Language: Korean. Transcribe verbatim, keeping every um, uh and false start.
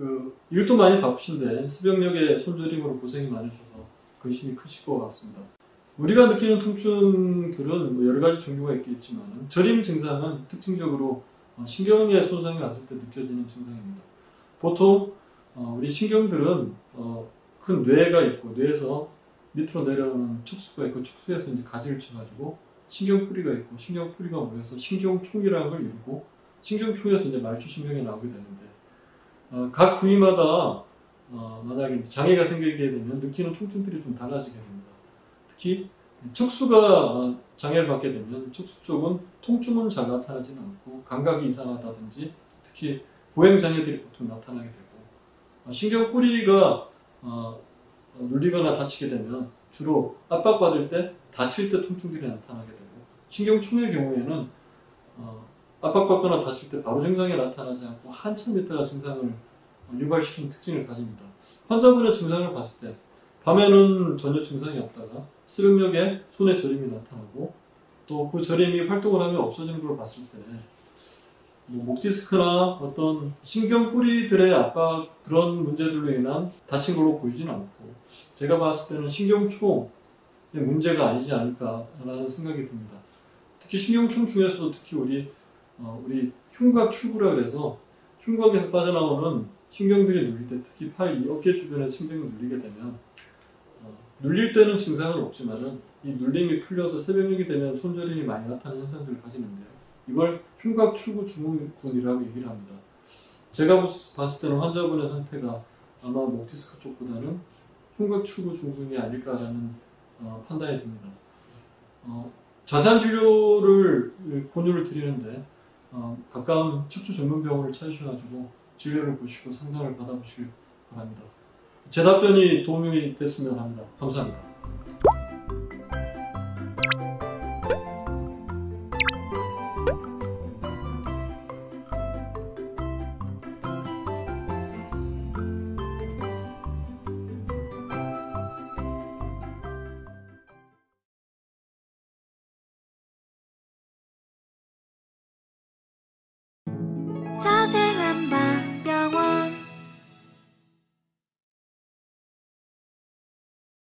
그 일도 많이 바쁘신데 새벽녘에 손저림으로 고생이 많으셔서 근심이 크실 것 같습니다. 우리가 느끼는 통증들은 뭐 여러 가지 종류가 있겠지만 저림 증상은 특징적으로 신경에 손상이 왔을 때 느껴지는 증상입니다. 보통 우리 신경들은 큰 뇌가 있고 뇌에서 밑으로 내려오는 척수가 있고 척수에서 이제 가지를 쳐가지고 신경뿌리가 있고 신경뿌리가 모여서 신경총이라는 걸 이루고 신경총에서 이제 말초신경이 나오게 되는데 어, 각 부위마다 어, 만약에 장애가 생기게 되면 느끼는 통증들이 좀 달라지게 됩니다. 특히 척수가 장애를 받게 되면 척수 쪽은 통증은 잘 나타나지는 않고 감각이 이상하다든지 특히 보행장애들이 보통 나타나게 되고 어, 신경뿌리가 어, 눌리거나 다치게 되면 주로 압박받을 때 다칠 때 통증들이 나타나게 되고 신경총의 경우에는 어, 압박받거나 다칠 때 바로 증상이 나타나지 않고 한참 있다가 증상을 유발시키는 특징을 가집니다. 환자분의 증상을 봤을 때 밤에는 전혀 증상이 없다가 새벽녘에 손에 저림이 나타나고 또 그 저림이 활동을 하면 없어지는 걸 봤을 때 뭐 목디스크나 어떤 신경뿌리들의 압박 그런 문제들로 인한 다친 걸로 보이지는 않고 제가 봤을 때는 신경총의 문제가 아니지 않을까라는 생각이 듭니다. 특히 신경총 중에서도 특히 우리 어, 우리 흉곽 출구라 그래서 흉곽에서 빠져나오는 신경들이 눌릴 때 특히 팔, 이 어깨 주변에 신경이 눌리게 되면 어, 눌릴 때는 증상은 없지만은 이 눌림이 풀려서 새벽녘이 되면 손저림이 많이 나타나는 현상들을 가지는데요. 이걸 흉곽 출구 증후군이라고 얘기를 합니다. 제가 봤을 때는 환자분의 상태가 아마 목 디스크 쪽보다는 흉곽 출구 증후군이 아닐까라는 어, 판단이 듭니다. 어, 자세한 진료를 권유를 드리는데 어, 가까운 척추 전문 병원을 찾으셔가지고 진료를 보시고 상담을 받아보시길 바랍니다. 제 답변이 도움이 됐으면 합니다. 감사합니다. 자세